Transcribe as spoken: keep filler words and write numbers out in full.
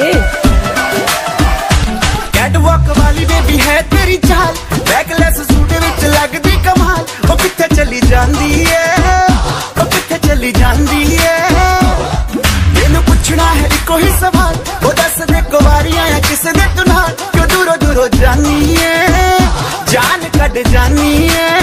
Catwalk वाली baby है तेरी चाल, बैकलेस सूट विच लगदी कमाल। ओ किथे चली जांदी है, ओ किथे चली जांदी है। मैनू पुछना है इको ही सवाल, ओ दस दे कुवारियां है किस दे तू नाल। क्यों दूरों दूरों जानी है, जान कट जानी है।